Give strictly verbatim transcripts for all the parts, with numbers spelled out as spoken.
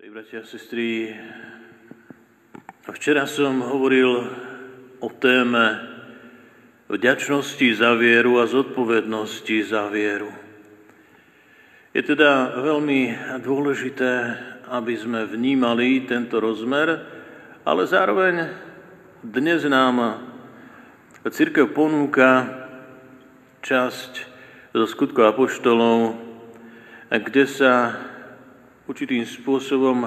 Bratia a sestry, včera som hovoril o téme vďačnosti za vieru a zodpovednosti za vieru. Je teda veľmi dôležité, aby sme vnímali tento rozmer, ale zároveň dnes nám cirkev ponúka časť zo Skutkov apoštolov, kde sa určitým spôsobom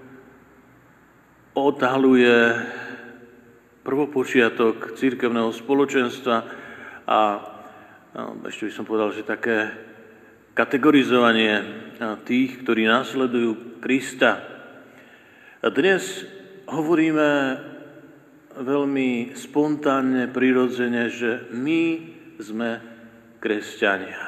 odhaľuje prvopočiatok cirkevného spoločenstva a ešte by som povedal, že také kategorizovanie tých, ktorí následujú Krista. A dnes hovoríme veľmi spontánne, prirodzene, že my sme kresťania.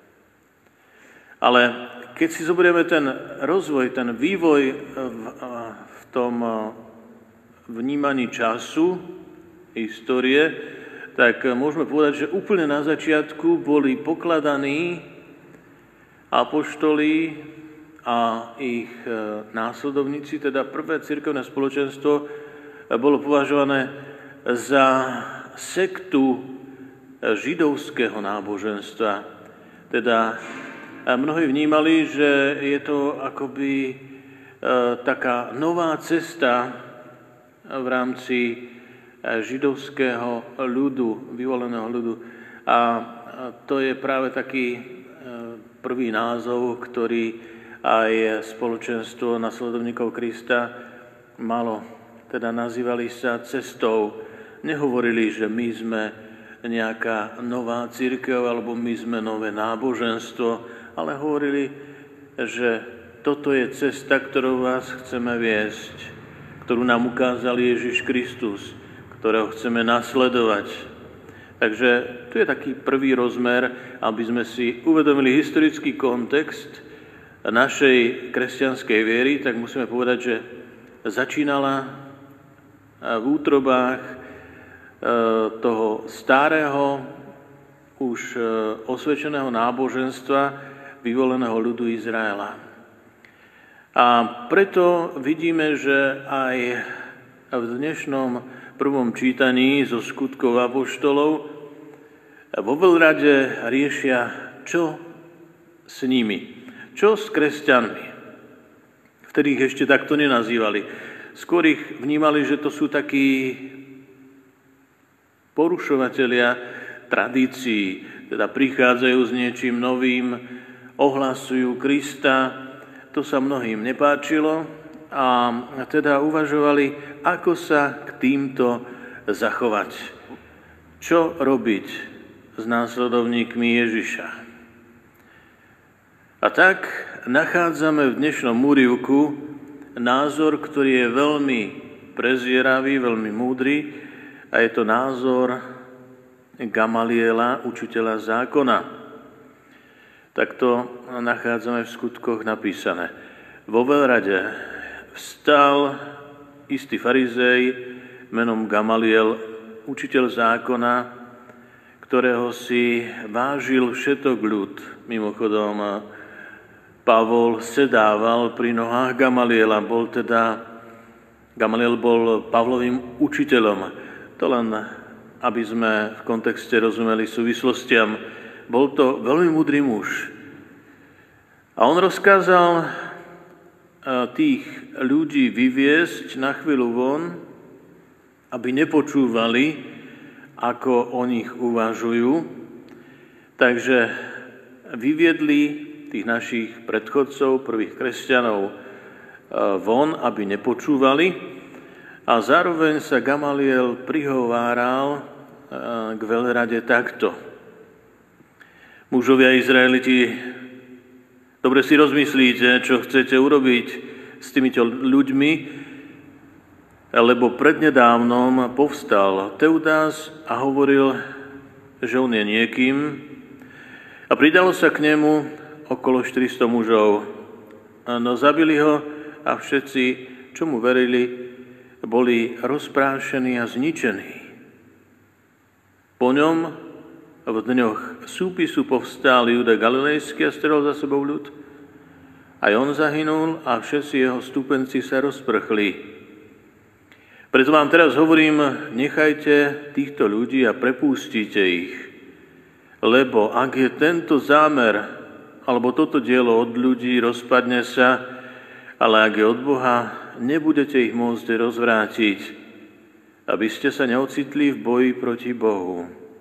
Ale keď si zoberieme ten rozvoj, ten vývoj v, v tom vnímaní času, histórie, tak môžeme povedať, že úplne na začiatku boli pokladaní apoštoli a ich následovníci, teda prvé cirkevné spoločenstvo bolo považované za sektu židovského náboženstva. Teda a mnohí vnímali, že je to akoby e, taká nová cesta v rámci e, židovského ľudu, vyvoleného ľudu. A to je práve taký e, prvý názov, ktorý aj spoločenstvo nasledovníkov Krista malo. Teda nazývali sa cestou. Nehovorili, že my sme nejaká nová cirkev alebo my sme nové náboženstvo, ale hovorili, že toto je cesta, ktorou vás chceme viesť, ktorú nám ukázal Ježiš Kristus, ktorého chceme nasledovať. Takže tu je taký prvý rozmer, aby sme si uvedomili historický kontext našej kresťanskej viery, tak musíme povedať, že začínala v útrobách toho starého, už osvedčeného náboženstva, vyvoleného ľudu Izraela. A preto vidíme, že aj v dnešnom prvom čítaní zo Skutkov apoštolov vo veľrade riešia, čo s nimi, čo s kresťanmi, vtedy ich ešte takto nenazývali. Skôr ich vnímali, že to sú takí porušovatelia tradícií, teda prichádzajú s niečím novým, ohlasujú Krista, to sa mnohým nepáčilo a teda uvažovali, ako sa k týmto zachovať. Čo robiť s následovníkmi Ježiša. A tak nachádzame v dnešnom úryvku názor, ktorý je veľmi prezieravý, veľmi múdry a je to názor Gamaliela, učiteľa zákona. Tak to nachádzame v skutkoch napísané. Vo veľrade vstal istý farizej menom Gamaliel, učiteľ zákona, ktorého si vážil všetok ľud. Mimochodom, Pavol sedával pri nohách Gamaliela. Bol teda, Gamaliel bol Pavlovým učiteľom. To len, aby sme v kontexte rozumeli súvislostiam. Bol to veľmi múdry muž. A on rozkázal tých ľudí vyviesť na chvíľu von, aby nepočúvali, ako o nich uvažujú. Takže vyviedli tých našich predchodcov, prvých kresťanov von, aby nepočúvali. A zároveň sa Gamaliel prihováral k veľrade takto. Mužovia Izraeliti, dobre si rozmyslíte, čo chcete urobiť s týmito ľuďmi, lebo prednedávnom povstal Teudás a hovoril, že on je niekým a pridalo sa k nemu okolo štyristo mužov. No zabili ho a všetci, čo mu verili, boli rozprášení a zničení. Po ňom v dňoch súpisu povstál Júda Galilejský a strel za sebou ľud. Aj on zahynul a všetci jeho stúpenci sa rozprchli. Preto vám teraz hovorím, nechajte týchto ľudí a prepustite ich. Lebo ak je tento zámer, alebo toto dielo od ľudí, rozpadne sa, ale ak je od Boha, nebudete ich môcť rozvrátiť, aby ste sa neocitli v boji proti Bohu.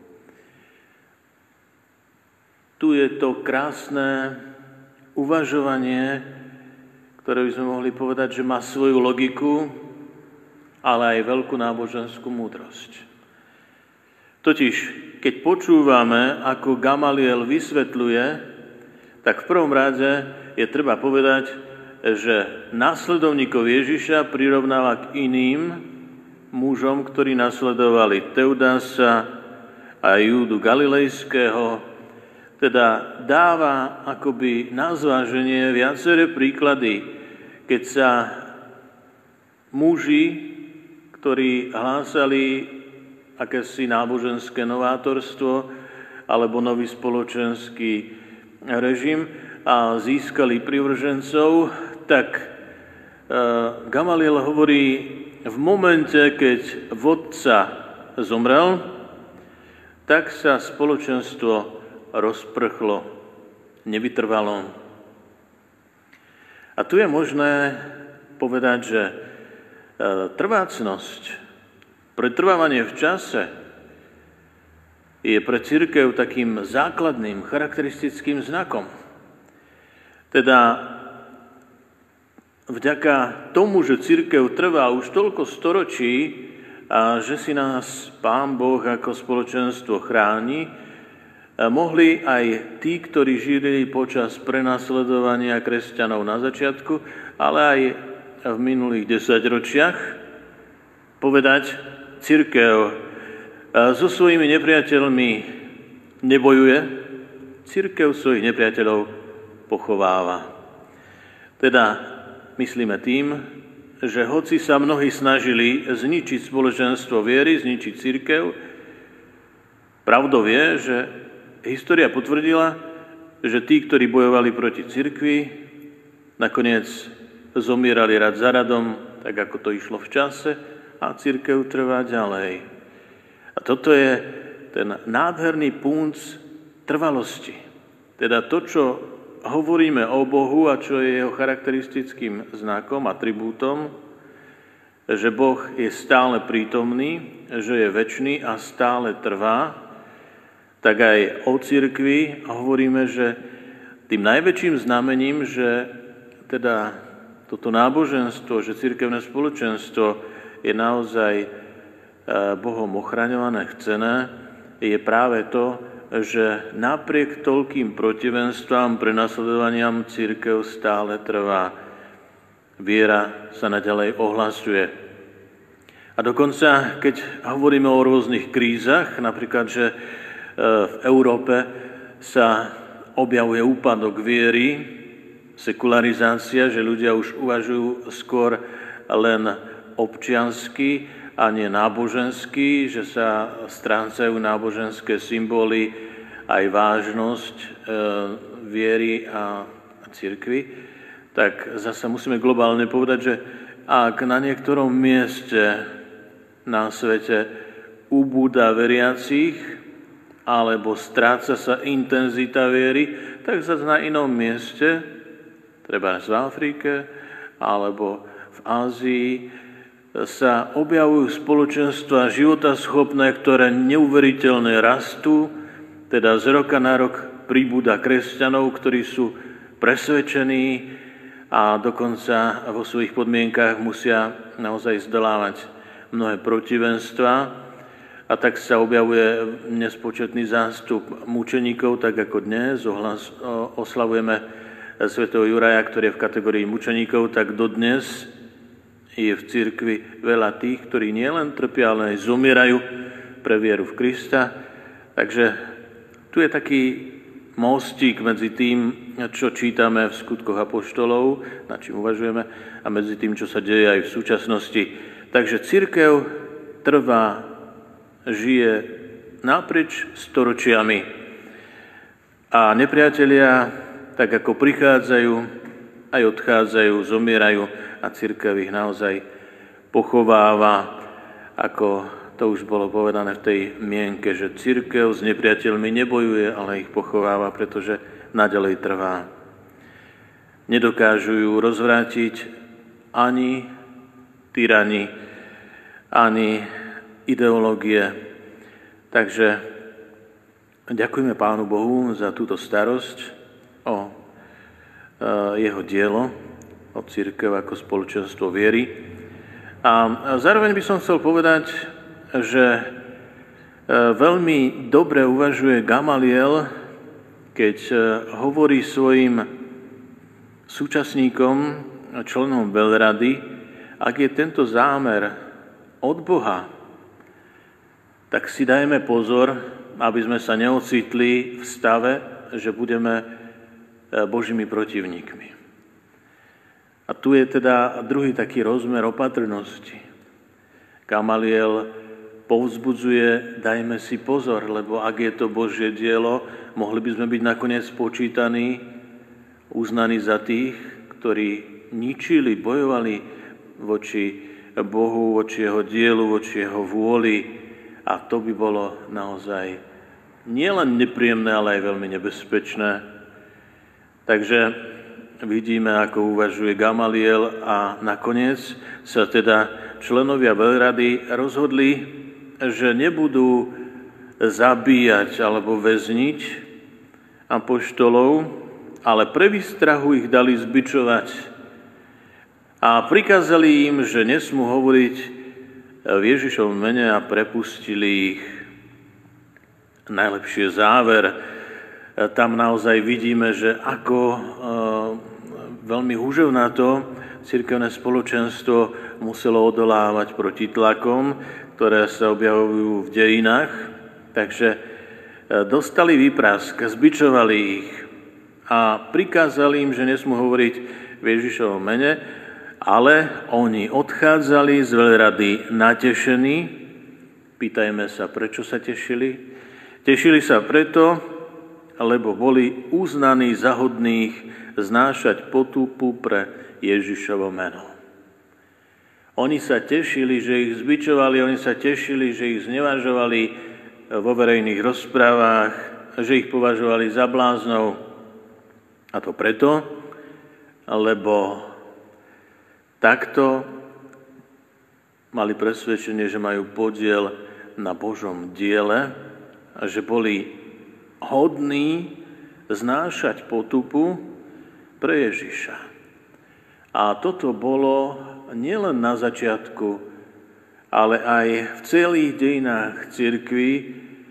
Tu je to krásne uvažovanie, ktoré by sme mohli povedať, že má svoju logiku, ale aj veľkú náboženskú múdrosť. Totiž, keď počúvame, ako Gamaliel vysvetľuje, tak v prvom rade je treba povedať, že následovníkov Ježiša prirovnáva k iným mužom, ktorí nasledovali Teudasa a Júdu Galilejského, teda dáva akoby na zváženie viaceré príklady, keď sa muži, ktorí hlásali akési náboženské novátorstvo alebo nový spoločenský režim a získali privržencov, tak Gamaliel hovorí, v momente, keď vodca zomrel, tak sa spoločenstvo rozprchlo, nevytrvalo. A tu je možné povedať, že trvácnosť, pretrvávanie v čase je pre cirkev takým základným, charakteristickým znakom. Teda vďaka tomu, že cirkev trvá už toľko storočí a že si nás Pán Boh ako spoločenstvo chráni, mohli aj tí, ktorí žili počas prenasledovania kresťanov na začiatku, ale aj v minulých desaťročiach povedať, cirkev so svojimi nepriateľmi nebojuje, cirkev svojich nepriateľov pochováva. Teda myslíme tým, že hoci sa mnohí snažili zničiť spoločenstvo viery, zničiť cirkev, pravdou je, že história potvrdila, že tí, ktorí bojovali proti cirkvi, nakoniec zomierali rad za radom, tak ako to išlo v čase, a cirkev trvá ďalej. A toto je ten nádherný punc trvalosti. Teda to, čo hovoríme o Bohu a čo je jeho charakteristickým znakom, atribútom, že Boh je stále prítomný, že je večný a stále trvá, tak aj o cirkvi hovoríme, že tým najväčším znamením, že teda toto náboženstvo, že cirkevné spoločenstvo je naozaj Bohom ochraňované, chcené, je práve to, že napriek toľkým protivenstvám, prenasledovaniam cirkev stále trvá. Viera sa naďalej ohlasuje. A dokonca, keď hovoríme o rôznych krízach, napríklad, že v Európe sa objavuje úpadok viery, sekularizácia, že ľudia už uvažujú skôr len občiansky a nie nábožensky, že sa strácajú náboženské symboly, aj vážnosť e, viery a, a cirkvi, tak zase musíme globálne povedať, že ak na niektorom mieste na svete ubúda veriacich, alebo stráca sa intenzita viery, tak zase na inom mieste, treba v Afrike alebo v Ázii, sa objavujú spoločenstva životaschopné, ktoré neuveriteľne rastú, teda z roka na rok pribúda kresťanov, ktorí sú presvedčení a dokonca vo svojich podmienkách musia naozaj zdolávať mnohé protivenstvá. A tak sa objavuje nespočetný zástup mučeníkov, tak ako dnes ohlas, oslavujeme svätého Juraja, ktorý je v kategórii mučeníkov, tak dodnes je v cirkvi veľa tých, ktorí nielen trpia, ale aj zomierajú pre vieru v Krista. Takže tu je taký mostík medzi tým, čo čítame v skutkoch apoštolov, nad čím uvažujeme, a medzi tým, čo sa deje aj v súčasnosti. Takže cirkev trvá, žije naprieč storočiami. A nepriatelia, tak ako prichádzajú, aj odchádzajú, zomierajú a cirkev ich naozaj pochováva, ako to už bolo povedané v tej mienke, že cirkev s nepriateľmi nebojuje, ale ich pochováva, pretože naďalej trvá. Nedokážu ju rozvrátiť ani tyrani, ani ideológie. Takže ďakujeme Pánu Bohu za túto starosť o jeho dielo, o cirkev ako spoločenstvo viery. A zároveň by som chcel povedať, že veľmi dobre uvažuje Gamaliel, keď hovorí svojim súčasníkom, členom veľrady, ak je tento zámer od Boha, tak si dajme pozor, aby sme sa neocitli v stave, že budeme Božími protivníkmi. A tu je teda druhý taký rozmer opatrnosti. Gamaliel povzbudzuje, dajme si pozor, lebo ak je to Božie dielo, mohli by sme byť nakoniec počítaní, uznaní za tých, ktorí ničili, bojovali voči Bohu, voči jeho dielu, voči jeho vôli. A to by bolo naozaj nielen nepríjemné, ale aj veľmi nebezpečné. Takže vidíme, ako uvažuje Gamaliel a nakoniec sa teda členovia veľrady rozhodli, že nebudú zabíjať alebo väzniť apoštolov, ale pre výstrahu ich dali zbičovať a prikázali im, že nesmú hovoriť v Ježišovom mene a prepustili ich. Najlepšie záver. Tam naozaj vidíme, že ako e, veľmi húževnato cirkevné spoločenstvo muselo odolávať proti tlakom, ktoré sa objavujú v dejinách. Takže e, dostali výprask, zbičovali ich a prikázali im, že nesmú hovoriť v Ježišovom mene, ale oni odchádzali z veľrady natešení. Pýtajme sa, prečo sa tešili? Tešili sa preto, lebo boli uznaní za hodných znášať potupu pre Ježišovo meno. Oni sa tešili, že ich zbičovali, oni sa tešili, že ich znevažovali vo verejných rozprávach, že ich považovali za bláznov. A to preto, lebo takto mali presvedčenie, že majú podiel na Božom diele a že boli hodný znášať potupu pre Ježiša. A toto bolo nielen na začiatku, ale aj v celých dejinách cirkvi e,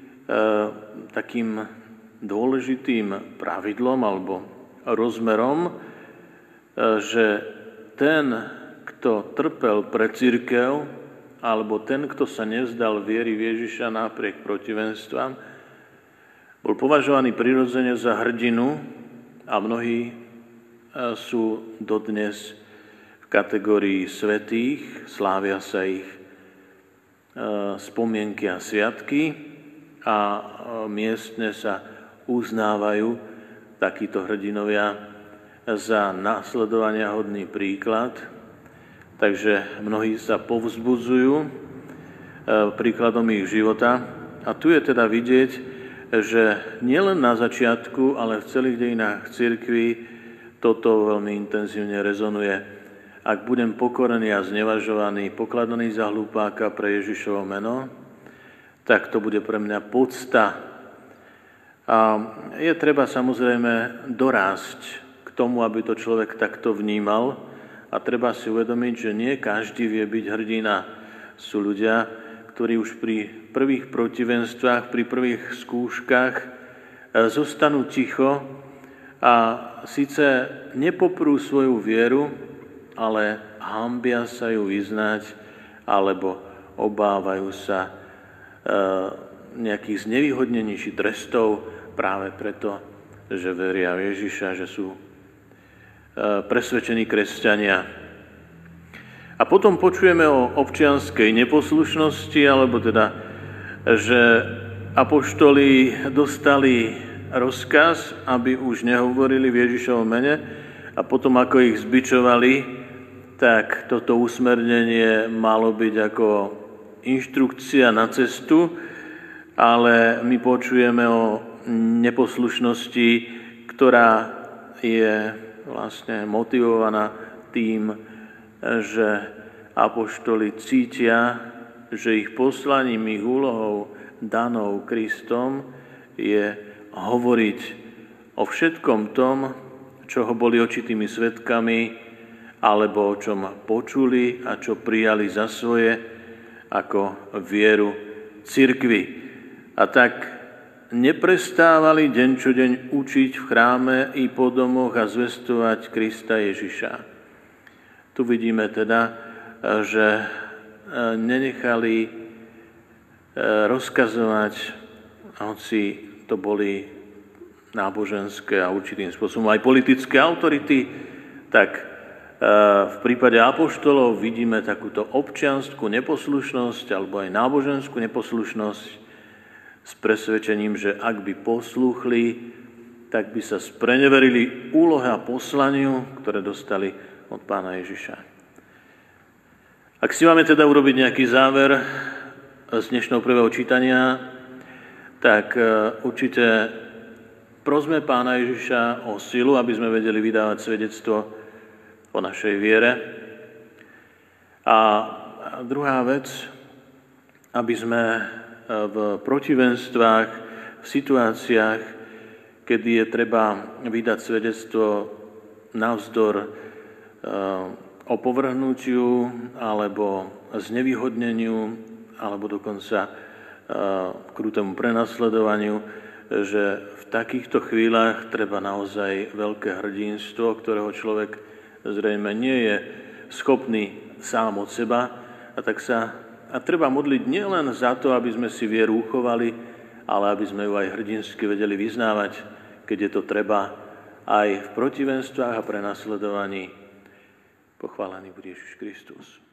takým dôležitým pravidlom alebo rozmerom, e, že ten, kto trpel pre cirkev, alebo ten, kto sa nevzdal viery v Ježiša napriek protivenstvám, bol považovaný prirodzene za hrdinu a mnohí sú dodnes v kategórii svätých, slávia sa ich spomienky a sviatky a miestne sa uznávajú takíto hrdinovia za nasledovania hodný príklad. Takže mnohí sa povzbudzujú príkladom ich života. A tu je teda vidieť, že nielen na začiatku, ale v celých dejinách cirkvi toto veľmi intenzívne rezonuje. Ak budem pokorený a znevažovaný, pokladaný za hlupáka pre Ježišovo meno, tak to bude pre mňa podsta. A je treba samozrejme dorásť k tomu, aby to človek takto vnímal a treba si uvedomiť, že nie každý vie byť hrdina. Sú ľudia, ktorí už pri prvých protivenstvách, pri prvých skúškach zostanú ticho a síce nepoprú svoju vieru, ale hanbia sa ju vyznať alebo obávajú sa nejakých znevýhodnení či trestov práve preto, že veria v Ježiša, že sú presvedčení kresťania. A potom počujeme o občianskej neposlušnosti, alebo teda, že apoštoli dostali rozkaz, aby už nehovorili v Ježišovom mene, a potom ako ich zbičovali, tak toto usmernenie malo byť ako inštrukcia na cestu, ale my počujeme o neposlušnosti, ktorá je vlastne motivovaná tým, že apoštoli cítia, že ich poslaním, ich úlohou danou Kristom je hovoriť o všetkom tom, čoho boli očitými svedkami, alebo o čom počuli a čo prijali za svoje ako vieru cirkvi. A tak neprestávali deň čo deň učiť v chráme i po domoch a zvestovať Krista Ježiša. Tu vidíme teda, že nenechali rozkazovať, hoci to boli náboženské a určitým spôsobom aj politické autority, tak v prípade apoštolov vidíme takúto občiansku neposlušnosť alebo aj náboženskú neposlušnosť s presvedčením, že ak by poslúchli, tak by sa spreneverili úlohe a poslaniu, ktoré dostali od Pána Ježiša. Ak si máme teda urobiť nejaký záver z dnešného prvého čítania, tak určite prosme Pána Ježiša o silu, aby sme vedeli vydávať svedectvo o našej viere. A druhá vec, aby sme v protivenstvách, v situáciách, kedy je treba vydať svedectvo navzdor opovrhnutiu alebo znevýhodneniu alebo dokonca krutému prenasledovaniu, že v takýchto chvíľach treba naozaj veľké hrdinstvo, ktorého človek zrejme nie je schopný sám od seba, a tak sa a treba modliť nielen za to, aby sme si vieru uchovali, ale aby sme ju aj hrdinsky vedeli vyznávať, keď je to treba, aj v protivenstvách a prenasledovaní. Pochválený bude Ježiš Kristus.